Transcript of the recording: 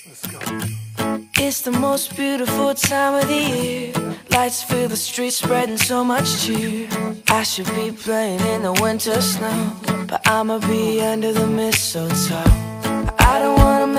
Let's go. It's the most beautiful time of the year. Lights fill the streets, spreading so much cheer. I should be playing in the winter snow, but I'ma be under the mistletoe. I don't wanna